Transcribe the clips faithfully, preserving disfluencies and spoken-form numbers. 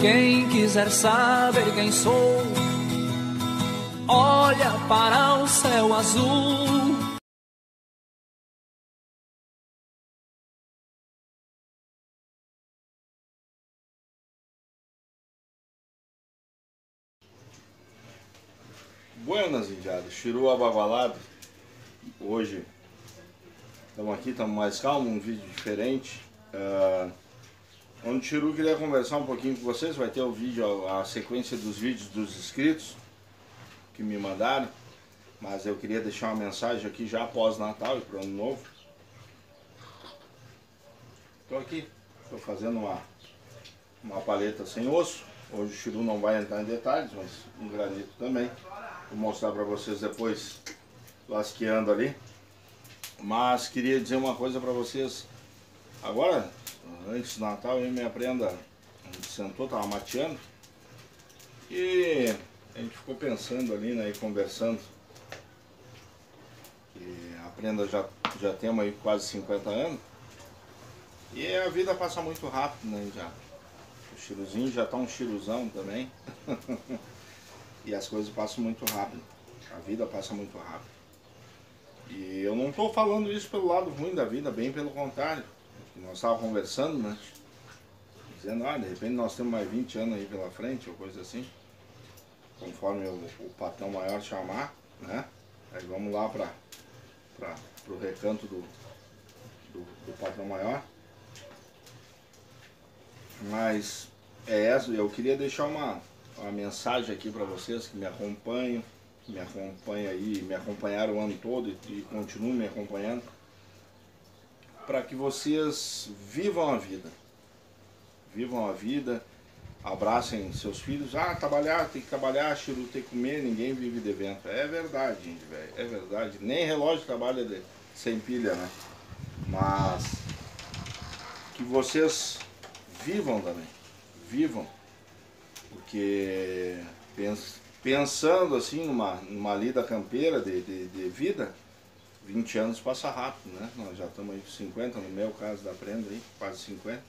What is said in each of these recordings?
Quem quiser saber quem sou, olha para o céu azul. Buenas, indiadas, Chiru abavalado. Hoje estamos aqui, estamos mais calmos, um vídeo diferente. Uh, onde o Chiru queria conversar um pouquinho com vocês. Vai ter o vídeo, a, a sequência dos vídeos dos inscritos que me mandaram. Mas eu queria deixar uma mensagem aqui já após Natal e para o Ano Novo. Estou aqui, estou fazendo uma, uma paleta sem osso. Hoje o Chiru não vai entrar em detalhes, mas um granito também. Vou mostrar para vocês depois, lasqueando ali. Mas queria dizer uma coisa para vocês. Agora, antes do Natal, eu e minha prenda, a gente sentou, tava mateando. E a gente ficou pensando ali, né, e conversando. E a prenda já, já tem aí quase cinquenta anos. E a vida passa muito rápido, né, já. O Chiruzinho já tá um chiruzão também. E as coisas passam muito rápido. A vida passa muito rápido. E eu não estou falando isso pelo lado ruim da vida, bem pelo contrário. Nós estávamos conversando, né? Dizendo, ah, de repente nós temos mais vinte anos aí pela frente, ou coisa assim. Conforme o, o patrão maior chamar, né? Aí vamos lá para o recanto do, do, do patrão maior. Mas é essa, eu queria deixar uma... uma mensagem aqui para vocês que me acompanham, que me acompanham aí, me acompanharam o ano todo e, e continuam me acompanhando, para que vocês vivam a vida, vivam a vida, abracem seus filhos. Ah, trabalhar, tem que trabalhar, Chiru, tem que comer, ninguém vive de vento. É verdade, gente, velho, é verdade. Nem relógio trabalha de, sem pilha, né? Mas que vocês vivam também, vivam. Porque pensando assim numa, numa lida campeira de, de, de vida, vinte anos passa rápido, né? Nós já estamos aí com cinquenta, no meu caso da prenda aí, quase cinquenta.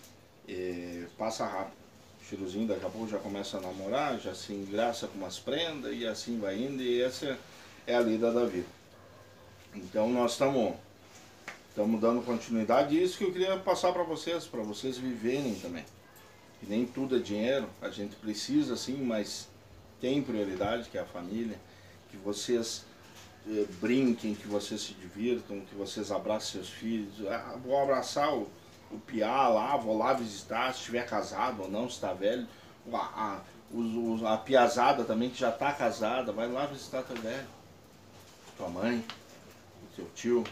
E passa rápido. O Chiruzinho daqui a pouco já começa a namorar, já se engraça com umas prendas e assim vai indo, e essa é a lida da vida. Então nós estamos estamos dando continuidade, e isso que eu queria passar para vocês, para vocês viverem também. Que nem tudo é dinheiro, a gente precisa sim, mas tem prioridade, que é a família. Que vocês eh, brinquem, que vocês se divirtam, que vocês abracem seus filhos. Ah, vou abraçar o, o piá lá, vou lá visitar, se estiver casado ou não, se está velho. A, a, os, a piazada também, que já está casada, vai lá visitar teu velho, tua mãe, o teu tio.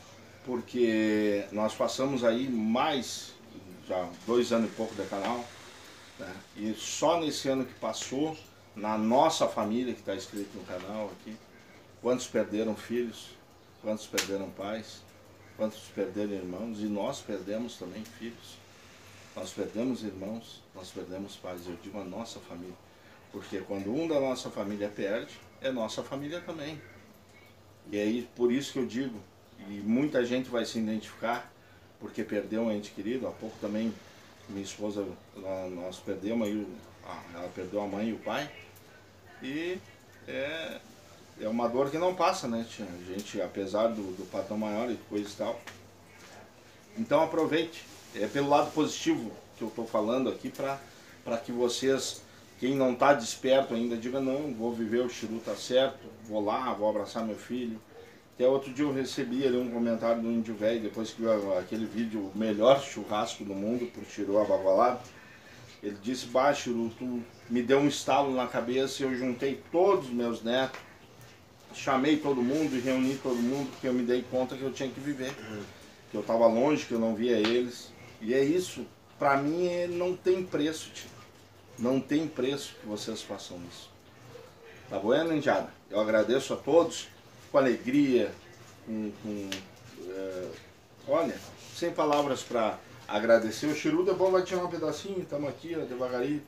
Porque nós passamos aí mais, já dois anos e pouco de canal. Né? E só nesse ano que passou, na nossa família que está escrito no canal aqui, quantos perderam filhos, quantos perderam pais, quantos perderam irmãos, e nós perdemos também filhos, nós perdemos irmãos, nós perdemos pais. Eu digo a nossa família, porque quando um da nossa família perde, é nossa família também. E aí, por isso que eu digo, e muita gente vai se identificar, porque perdeu um ente querido. Há pouco também minha esposa, nós perdemos aí, ela perdeu a mãe e o pai, e é, é uma dor que não passa, né, tia? A gente, apesar do, do patrão maior e coisa e tal. Então aproveite, é pelo lado positivo que eu estou falando aqui, para que vocês, quem não está desperto ainda, diga, não, vou viver, o Chiru tá certo, vou lá, vou abraçar meu filho. Até outro dia eu recebi ali um comentário do índio velho, depois que viu aquele vídeo, o melhor churrasco do mundo, por Chiru abavalado. Ele disse, bah, Chiru, tu me deu um estalo na cabeça e eu juntei todos os meus netos, chamei todo mundo e reuni todo mundo, porque eu me dei conta que eu tinha que viver. Que eu estava longe, que eu não via eles. E é isso, pra mim é, não tem preço, tio. Não tem preço que vocês façam isso. Tá bueno, indiada? Eu agradeço a todos. Com alegria, com, com é, olha, sem palavras para agradecer. O Chiru de bom vai tirar um pedacinho, estamos aqui, ó, devagarinho,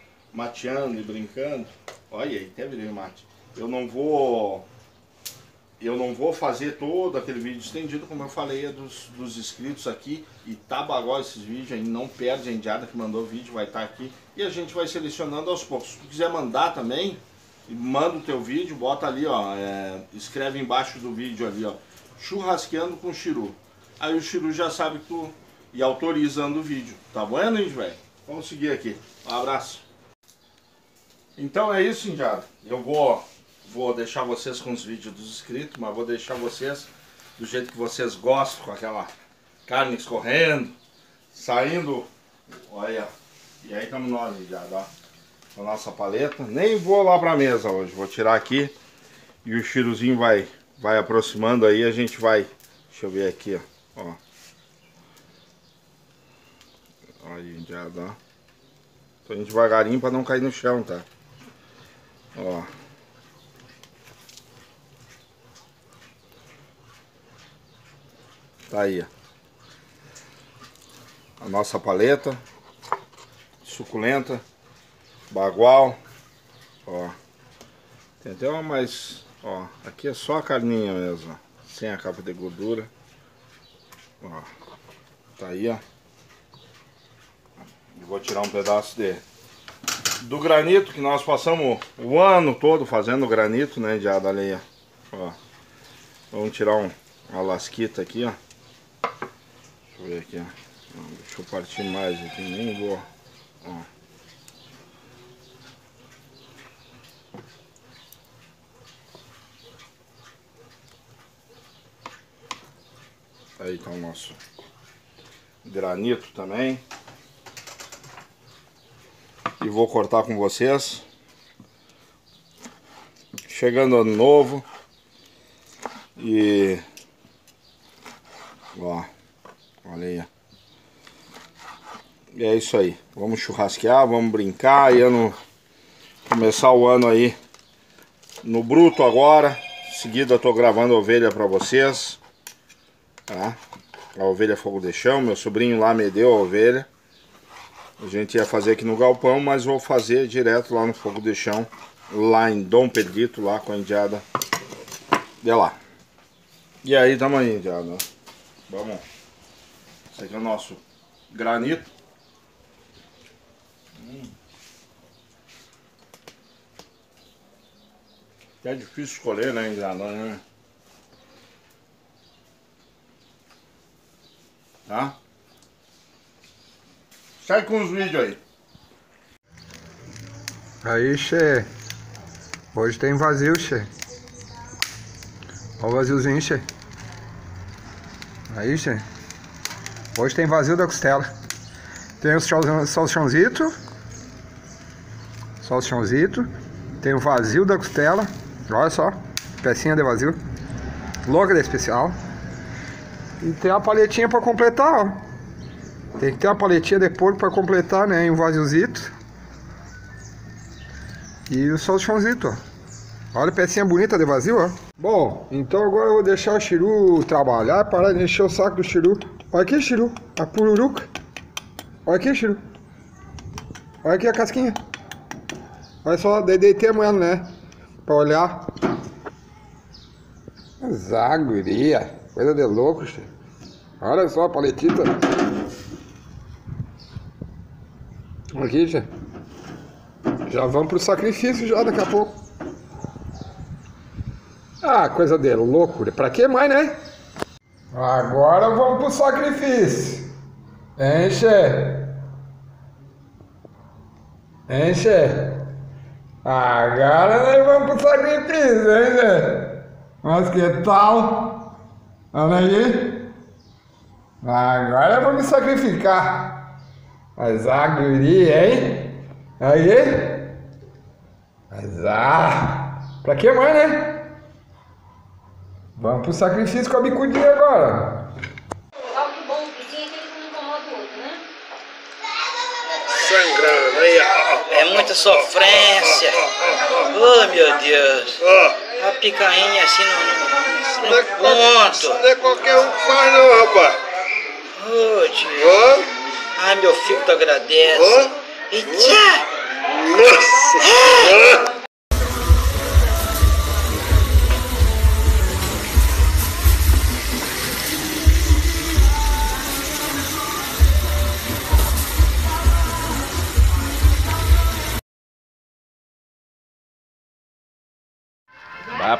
mateando e brincando. Olha aí, até virei mate. Eu não vou eu não vou fazer todo aquele vídeo estendido, como eu falei, é dos, dos inscritos aqui. E tá bagó esses vídeos aí, não perde a indiada que mandou o vídeo, vai estar aqui. E a gente vai selecionando aos poucos. Se tu quiser mandar também, manda o teu vídeo, bota ali, ó, é, escreve embaixo do vídeo ali, ó, churrasqueando com Chiru. Aí o Chiru já sabe que tu... e autorizando o vídeo. Tá bueno, hein, velho? Vamos seguir aqui. Um abraço. Então é isso, indiada. Eu vou, vou deixar vocês com os vídeos dos inscritos, mas vou deixar vocês do jeito que vocês gostam, com aquela carne escorrendo, saindo. Olha, e aí estamos nós, indiada, ó, com a nossa paleta. Nem vou lá pra mesa hoje, vou tirar aqui e o Chiruzinho vai, vai aproximando aí, a gente vai... Deixa eu ver aqui, ó. ó. Olha, indiada, ó. Tô indo devagarinho pra não cair no chão, tá? Ó. Tá aí, ó. A nossa paleta. Suculenta. Bagual. Ó. Tem até uma mais... Ó. Aqui é só a carninha mesmo, ó. Sem a capa de gordura. Ó. Tá aí, ó. Eu vou tirar um pedaço de, do granito, que nós passamos o ano todo fazendo granito, né, de adaleia. Ó. Vamos tirar um, uma lasquita aqui, ó. Deixa eu ver aqui, ó. Não, deixa eu partir mais aqui, nem vou. Ó. Aí tá o nosso granito também. E vou cortar com vocês. Chegando ano novo. E... Ó. Olha aí. E é isso aí. Vamos churrasquear, vamos brincar. E ano... começar o ano aí no bruto agora. Em seguida eu tô gravando a ovelha pra vocês. Tá? A ovelha fogo de chão. Meu sobrinho lá me deu a ovelha. A gente ia fazer aqui no galpão, mas vou fazer direto lá no fogo de chão, lá em Dom Pedrito, lá com a indiada de lá. E aí, tamo aí, indiada. Vamos. Esse aqui é o nosso granito. Hum. É difícil escolher, né, indiada, né? Tá? Sai com os vídeos aí. Aí, che. Hoje tem vazio, che. Olha o vaziozinho, che. Aí, che. Hoje tem vazio da costela. Tem o salchãozito. Salchãozito. Tem o vazio da costela. Olha só. Pecinha de vazio. Louca de especial. E tem a paletinha pra completar, ó. Tem que ter uma paletinha de porco para completar, né? E um vaziozito. E o salchãozito, ó. Olha a pecinha bonita de vazio, ó. Bom, então agora eu vou deixar o Chiru trabalhar. Parar de encher o saco do Chiru. Olha aqui, Chiru. A pururuca. Olha aqui, Chiru. Olha aqui a casquinha. Olha só, deitei amanhã, né? Pra olhar. Zaguria. Coisa de louco, Chiru. Olha só a paletita. Aqui, já. Já vamos pro sacrifício já daqui a pouco. Ah, coisa de louco. Pra que mais, né? Agora vamos pro sacrifício. Enche. Enche. Agora nós vamos pro sacrifício, hein, Zé? Mas que tal? Olha aí. Agora vamos sacrificar. Mas a guria, hein? Aí. Mas ah. Pra que mais, né? Vamos pro sacrifício com a bicudinha agora. Algo bom, vizinho, aquele que não incomoda o outro, né? Sangrando aí, ó. É muita sofrência. Oh, meu Deus. A picainha assim no, no ponto. Não é qualquer um que faz não, rapaz. Oh, tio. Ó. Ai, meu filho agradece. Ó. E tchá. Nossa.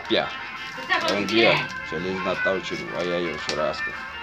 tilápia. Você sabe Bom o que dia. é? Feliz Natal, tio. Olha aí o churrasco.